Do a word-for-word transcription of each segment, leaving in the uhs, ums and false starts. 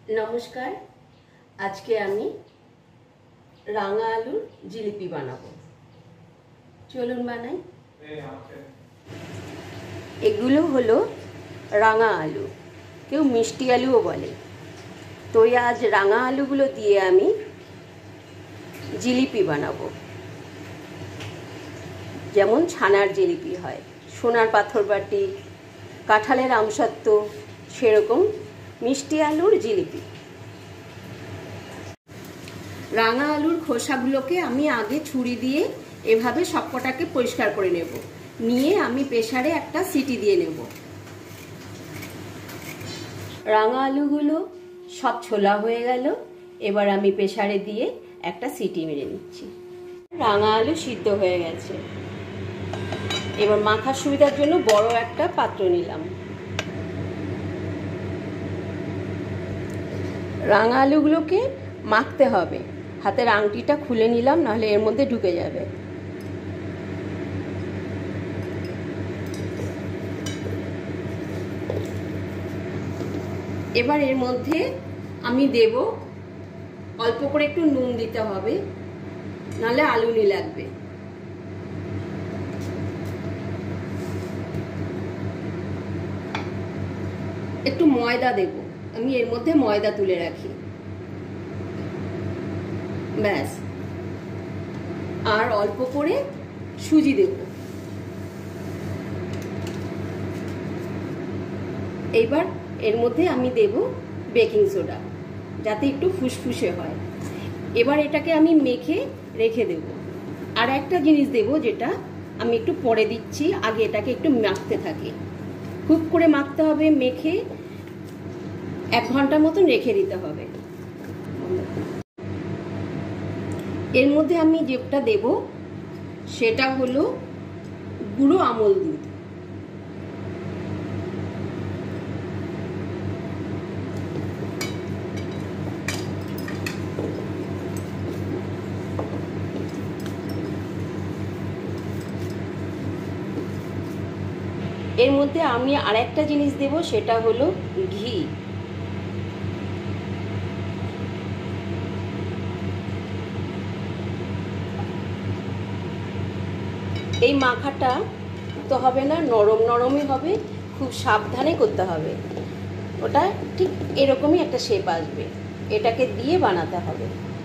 নমস্কার। আজকে আমি রাঙা আলুর জিলিপি বানাবো। চলুন বানাই। এগুলো হলো রাঙা আলু, কেউ মিষ্টি আলুও বলে। তো আজ রাঙা আলুগুলো দিয়ে আমি জিলিপি বানাবো, যেমন ছানার জিলিপি হয়, সোনার পাথর বাটি, কাঁঠালের আমসত্ত্ব, সেরকম মিষ্টি আলুর জিলিপি। রাঙা আলুর খোসাগুলোকে আমি আগে ছুরি দিয়ে এভাবে সবকটাকে পরিষ্কার করে নেব, নিয়ে আমি প্রেসারে একটা সিটি দিয়ে নেব। রাঙা আলুগুলো সব ছোলা হয়ে গেল, এবার আমি প্রেসারে দিয়ে একটা সিটি মেরে নিচ্ছি। রাঙা আলু সিদ্ধ হয়ে গেছে। এবার মাখার সুবিধার জন্য বড় একটা পাত্র নিলাম। রাঙা আলুগুলোকে মাখতে হবে। হাতের আংটিটা খুলে নিলাম, নাহলে এর মধ্যে ঢুকে যাবে। এবার এর মধ্যে আমি দেব অল্প করে একটু নুন দিতে হবে, নাহলে আলুনি লাগবে। একটু ময়দা দেব, আমি এর মধ্যে ময়দা তুলে রাখি, ব্যাস। আর অল্প করে সুজি দেব। এইবার এর মধ্যে আমি দেব বেকিং সোডা, যাতে একটু ফুসফুসে হয়। এবার এটাকে আমি মেখে রেখে দেব। আর একটা জিনিস দেব, যেটা আমি একটু পরে দিচ্ছি, আগে এটাকে একটু মাখতে থাকে। খুব করে মাখতে হবে, মেখে এক ঘন্টার মতন রেখে দিতে হবে। এর মধ্যে আমি যেটা দেব সেটা হলো গুঁড়ো আমল দুধ। এর মধ্যে আমি আর একটা জিনিস দেব, সেটা হলো ঘি। এই মাখাটা তো হবে না, নরম নরমই হবে, খুব সাবধানে করতে হবে। ওটা ঠিক এরকমই একটা শেপ আসবে, এটাকে দিয়ে বানাতে হবে।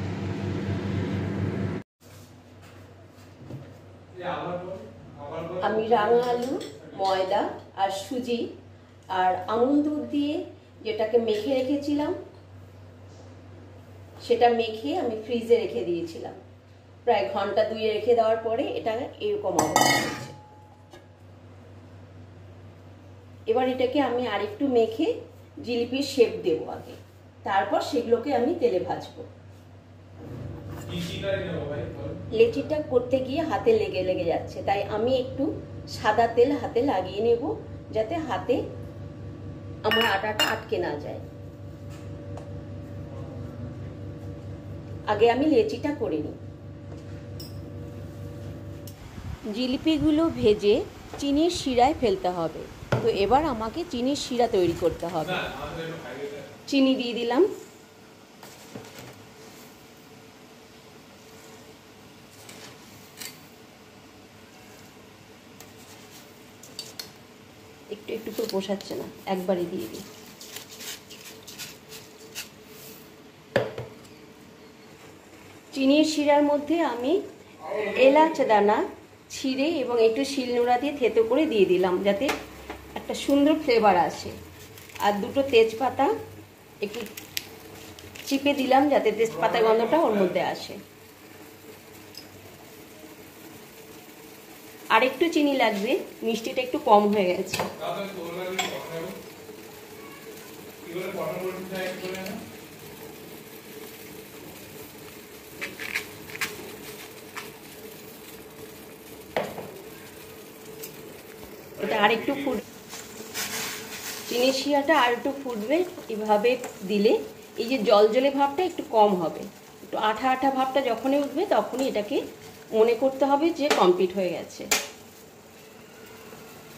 আমি রাঙা আলু, ময়দা আর সুজি আর আমুল দুধ দিয়ে যেটাকে মেখে রেখেছিলাম, সেটা মেখে আমি ফ্রিজে রেখে দিয়েছিলাম। প্রায় ঘন্টা দুয়ে রেখে দেওয়ার পরে এটা এরকম অবস্থা হয়েছে। এবার এটাকে আমি আরেকটু মেখে জিলিপির শেপ দেব আগে, তারপর সেগুলোকে আমি তেলে ভাজবো। লেচিটা করতে গিয়ে হাতে লেগে লেগে যাচ্ছে, তাই আমি একটু সাদা তেল হাতে লাগিয়ে নেব, যাতে হাতে আমার আটাটা আটকে না যায়। আগে আমি লেচিটা করে নিই। জিলিপিগুলো ভেজে চিনির শিরায় ফেলতে হবে। তো এবার আমাকে চিনির শিরা তৈরি করতে হবে। চিনি দিয়ে দিলাম, একটু একটু করে পোষাচ্ছে না, একবারই দিয়ে দিই। চিনির শিরার মধ্যে আমি এলাচ দানা ছিঁড়ে এবং একটু শিলনোড়া দিয়ে থেতো করে দিয়ে দিলাম, যাতে একটা সুন্দর ফ্লেভার আসে। আর দুটো তেজপাতা একটু চিপে দিলাম, যাতে তেজপাতা গন্ধটা ওর মধ্যে আসে। আর একটু চিনি লাগবে, মিষ্টিটা একটু কম হয়ে গেছে। এটা আর একটু ফুট চিনির শিরাটা আর একটু ফুটবে। এভাবে দিলে এই যে জল জলে ভাবটা একটু কম হবে, একটু আঠা আঠা ভাবটা যখনই উঠবে তখনই এটাকে মনে করতে হবে যে কমপ্লিট হয়ে গেছে।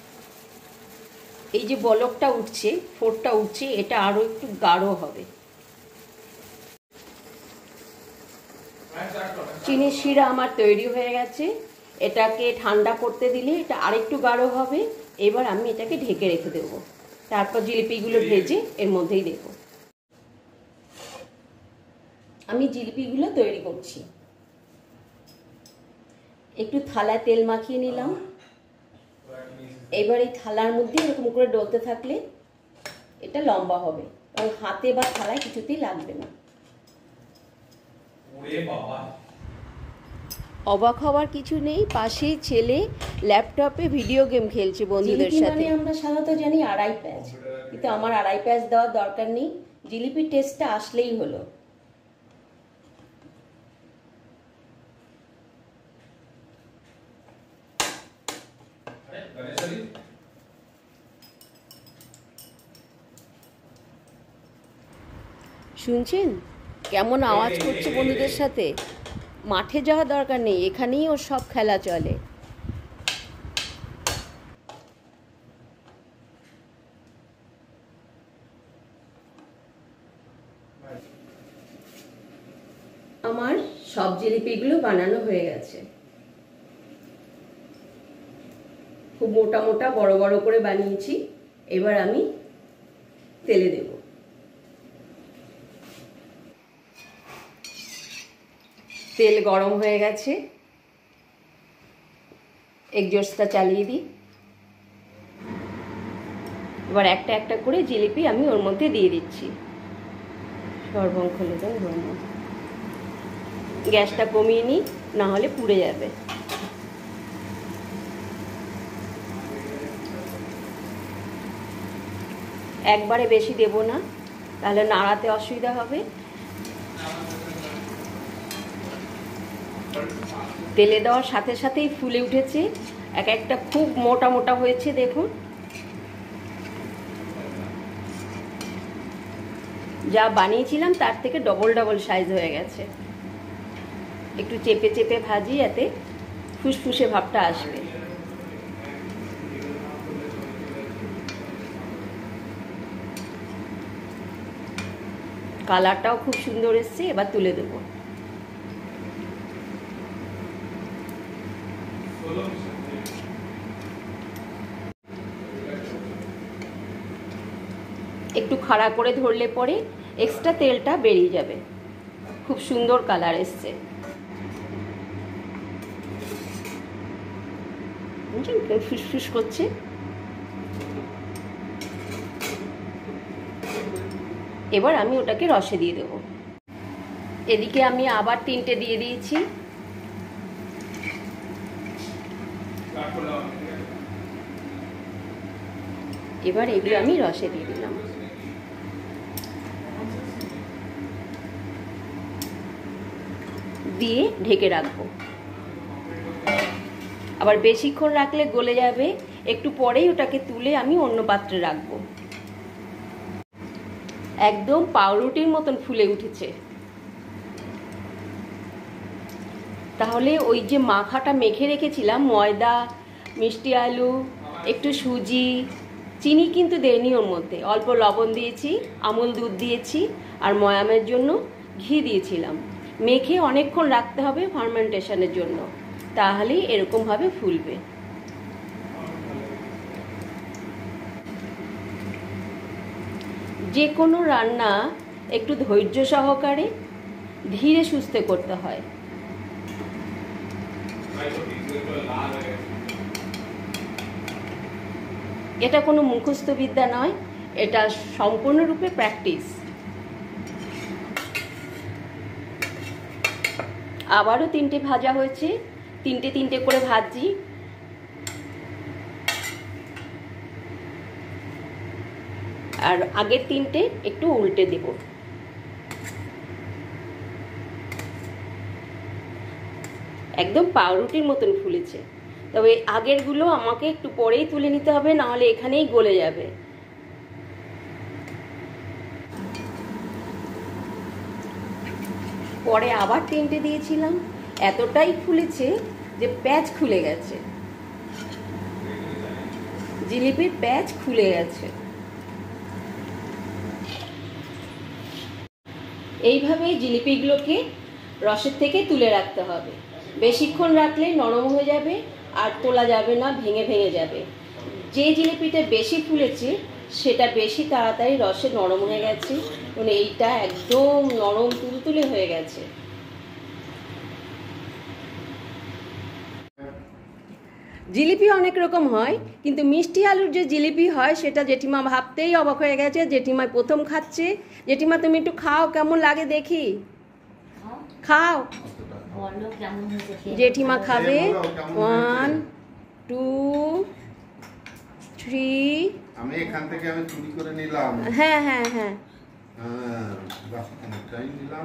এই যে বলকটা উঠছে, ফোঁটটা উঠছে, এটা আরও একটু গাঢ় হবে। চিনির শিরা আমার তৈরি হয়ে গেছে। এটাকে ঠান্ডা করতে দিলে এটা আরেকটু গাঢ় হবে। এবার আমি এটাকে ঢেকে রেখে দেবো, তারপর জিলিপিগুলো ভেজে এর মধ্যেই দেবো। আমি জিলিপিগুলো তৈরি করছি। একটু থালায় তেল মাখিয়ে নিলাম। এবার এই থালার মধ্যে এরকম করে ডলতে থাকলে এটা লম্বা হবে এবং হাতে বা থালায় কিছুতেই লাগবে না। অবাক হওয়ার কিছু নেই, পাশেই ছেলে ল্যাপটপে ভিডিও গেম খেলছে বন্ধুদের সাথে। আমরা সাধারণত জানি আড়াই প্যাঁচ, কিন্তু আমার আড়াই প্যাঁচ দেওয়ার দরকার নেই, জিলিপির টেস্টটা আসলেই হলো। শুনছেন কেমন আওয়াজ করছে বন্ধুদের সাথে? মাঠে যাওয়ার দরকার নেই, এখানেই ওর সব খেলা চলে। আমার সব জিলিপিগুলো বানানো হয়ে গেছে। খুব মোটা মোটা বড় বড় করে বানিয়েছি। এবার আমি তেলে দেব। তেল গরম হয়ে গেছে, এগজস্টটা চালিয়ে দিই। এবার একটা একটা করে জিলিপি আমি ওর মধ্যে দিয়ে দিচ্ছি। সর্বং খুলে দেন, গ্যাসটা কমিয়ে নিই, না হলে পুড়ে যাবে। একবারে বেশি দেব না, তাহলে নাড়াতে অসুবিধা হবে। তেলে দেওয়ার সাথে সাথেই ফুলে উঠেছে, এক একটা খুব মোটা মোটা হয়েছে দেখুন। যা বানিয়েছিলাম তার থেকে ডবল ডবল সাইজ হয়ে গেছে। একটু চেপে চেপে ভাজি, এতে ফুসফুসে ভাবটা আসবে। কালারটাও খুব সুন্দর এসছে। এবার তুলে দেবো। একটু খাড়া করে ধরলে পরে এক্সট্রা তেলটা বেরিয়ে যাবে। খুব সুন্দর কালার এসছে। ফুসফুস করছে। এবার আমি ওটাকে রসে দিয়ে দেবো। এদিকে আমি আবার তিনটে দিয়ে দিয়েছি। এবার এগুলো আমি রসে দিয়ে দিলাম। দিয়ে ঢেকে রাখবো। আবার বেশিক্ষণ রাখলে গলে যাবে। একটু পরেই ওটাকে তুলে আমি অন্য পাত্রে রাখবো। একদম পাউরুটির মতন ফুলে উঠেছে। তাহলে ওই যে মাখাটা মেখে রেখেছিলাম, ময়দা, মিষ্টি আলু, একটু সুজি, চিনি কিন্তু দেয়নি ওর মধ্যে, অল্প লবণ দিয়েছি, আমুল দুধ দিয়েছি, আর ময়ামের জন্য ঘি দিয়েছিলাম। মেখে অনেকক্ষণ রাখতে হবে ফার্মেন্টেশনের জন্য, তাহলেই এরকমভাবে ফুলবে। যে কোনো রান্না একটু ধৈর্য সহকারে ধীরে সুস্থে করতে হয়। এটা কোনো মুখস্থ বিদ্যা নয়, এটা সম্পূর্ণরূপে প্র্যাকটিস। আবারও তিনটে ভাজা হয়েছে, তিনটে তিনটে করে ভাজি। আর আগের তিনটে একটু উল্টে দেব। একদম পাউরুটির মতন ফুলেছে। তবে আগেরগুলো আমাকে একটু পরেই তুলে নিতে হবে, নাহলে এখানেই গলে যাবে। পরে আবার তিনটে দিয়েছিলাম, এতটাই ফুলেছে যে প্যাচ খুলে গেছে, জিলিপির প্যাচ খুলে গেছে। এইভাবে জিলিপিগুলোকে রসের থেকে তুলে রাখতে হবে। বেশিক্ষণ রাখলে নরম হয়ে যাবে আর তোলা যাবে না, ভেঙে ভেঙে যাবে। যে জিলিপিটা বেশি ফুলেছে সেটা বেশি তাড়াতাড়ি রসে নরম হয়ে গেছে, মানে এইটা একদম নরম তুলতুলে হয়ে গেছে। জিলিপি অনেক রকম হয়, কিন্তু মিষ্টি আলুর যে জিলিপি হয় সেটা জেঠিমা ভাবতেই অবাক হয়ে গেছে। জেঠিমা প্রথম খাচ্ছে। জেঠিমা তুমি একটু খাও, কেমন লাগে দেখি, খাও। জেঠিমা খাবে। One two three. আমি এখান থেকে আমি চুরি করে নিলাম। হ্যাঁ হ্যাঁ হ্যাঁ হ্যাঁ, বাহ, অনেকটাই নিলাম।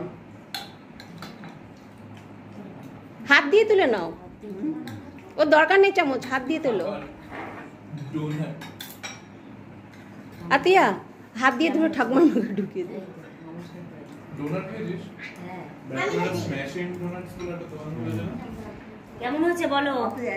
হাত দিয়ে তুলে নাও, ওর দরকার নেই চামচ, হাত দিয়ে তোলো। আতিয়া হাত দিয়ে তুমি ঠাকুমার মুখে ঢুকিয়ে দে। কেমন হচ্ছে বলো?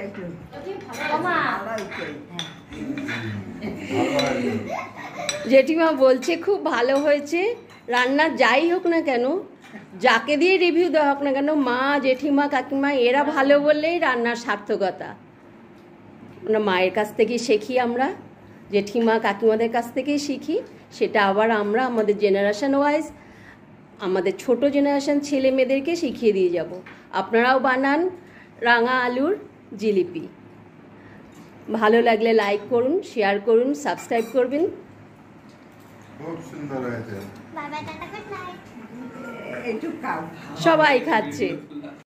জেঠিমা বলছে খুব ভালো হয়েছে। রান্না যাই হোক না কেন, যাকে দিয়ে রিভিউ দেওয়া হোক না কেন, মা জেঠিমা কাকিমা এরা ভালো বললেই রান্নার সার্থকতা। আমরা মায়ের কাছ থেকেই শিখি, আমরা জেঠিমা কাকিমাদের কাছ থেকেই শিখি। সেটা আবার আমরা আমাদের জেনারেশন ওয়াইজ আমাদের ছোট জেনারেশন ছেলে মেয়েদেরকে শিখিয়ে দিয়ে যাব। আপনারাও বানান রাঙা আলুর জিলিপি। ভালো লাগলে লাইক করুন, শেয়ার করুন, সাবস্ক্রাইব করবেন। খুব সুন্দর হয়েছে। সবাই খাচ্ছে।